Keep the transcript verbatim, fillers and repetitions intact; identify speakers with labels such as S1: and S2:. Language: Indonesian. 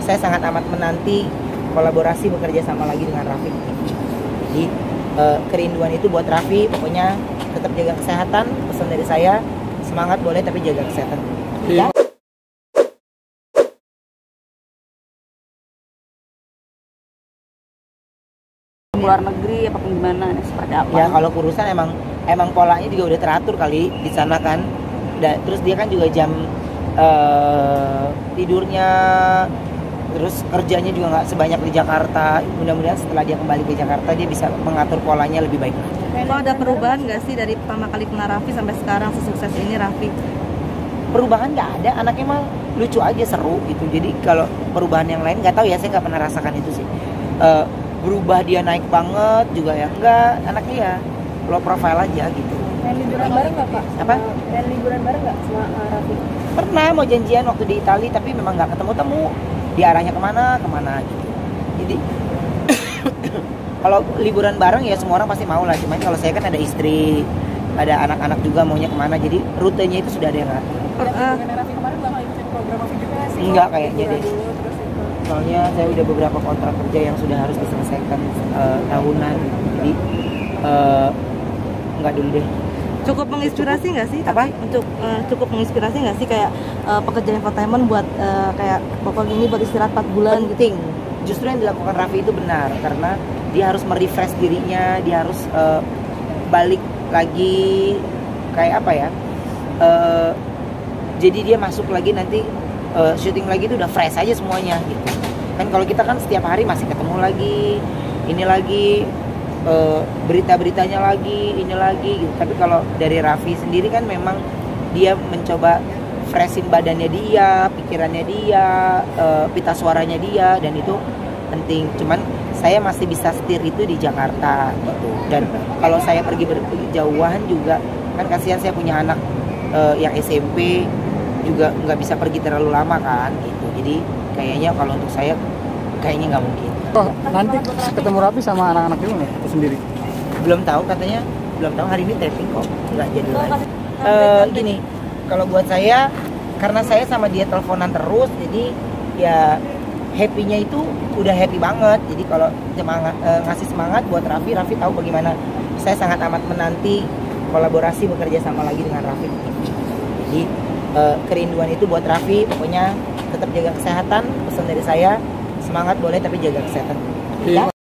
S1: saya sangat amat menanti kolaborasi bekerja sama lagi dengan Raffi. Jadi uh, kerinduan itu buat Raffi, pokoknya tetap jaga kesehatan. Pesan dari saya, semangat boleh tapi jaga kesehatan. Ya.
S2: Luar negeri apa gimana, seperti apa?
S1: Ya kalau urusan emang emang polanya juga udah teratur kali di sana kan. Da, terus dia kan juga jam uh, tidurnya, terus kerjanya juga nggak sebanyak di Jakarta. Mudah-mudahan setelah dia kembali ke Jakarta dia bisa mengatur polanya lebih baik.
S2: Kok ada perubahan nggak sih dari pertama kali kenal Raffi sampai sekarang sesukses ini Raffi?
S1: Perubahan nggak ada, anaknya emang lucu aja, seru gitu. Jadi kalau perubahan yang lain nggak tahu ya, saya nggak pernah rasakan itu sih. Uh, berubah dia naik banget juga ya enggak, anaknya ya low profile aja gitu.
S3: Pengen liburan bareng nggak Pak?
S1: Apa?
S3: Pengen liburan bareng nggak sama uh, Raffi?
S1: Pernah mau janjian waktu di Itali tapi memang nggak ketemu-temu, diarahnya kemana kemana gitu. Jadi kalau liburan bareng ya semua orang pasti mau lah, cuman kalau saya kan ada istri, ada anak-anak juga maunya kemana, jadi rutenya itu sudah ada yang ngatur.
S3: Uh, Raffi kemarin bakal ikutin program Raffi juga sih?
S1: Enggak kayaknya deh. Soalnya saya udah beberapa kontrak kerja yang sudah harus diselesaikan uh, tahunan, jadi uh, nggak dulu deh.
S2: Cukup menginspirasi nggak sih?
S1: Apa?
S2: Untuk uh, cukup menginspirasi nggak sih kayak uh, pekerja infotainment buat uh, kayak bapak gini buat istirahat empat bulan
S1: Penting.
S2: gitu?
S1: Justru yang dilakukan Raffi itu benar karena dia harus merefresh dirinya, dia harus uh, balik lagi kayak apa ya? Uh, jadi dia masuk lagi nanti uh, syuting lagi itu udah fresh aja semuanya gitu. Kan kalau kita kan setiap hari masih ketemu lagi, ini lagi uh, berita-beritanya lagi, ini lagi gitu. Tapi kalau dari Raffi sendiri kan memang dia mencoba freshin badannya dia, pikirannya dia, uh, pita suaranya dia, dan itu penting. Cuman saya masih bisa setir itu di Jakarta gitu. Dan kalau saya pergi berjauhan juga kan kasihan, saya punya anak uh, yang S M P juga nggak bisa pergi terlalu lama kan gitu. Jadi kayaknya kalau untuk saya kayaknya nggak mungkin.
S4: Oh, nanti ketemu Raffi sama anak-anak gimana? Itu sendiri?
S1: Belum tahu, katanya belum tahu, hari ini taping kok, nggak jadi lagi. Uh, gini, kalau buat saya karena saya sama dia teleponan terus, jadi ya happy-nya itu udah happy banget. Jadi kalau semangat, uh, ngasih semangat buat Raffi, Raffi tahu bagaimana saya sangat amat menanti kolaborasi bekerja sama lagi dengan Raffi. Jadi uh, kerinduan itu buat Raffi, pokoknya tetap jaga kesehatan. Pesan dari saya, semangat boleh tapi jaga kesehatan. Ya.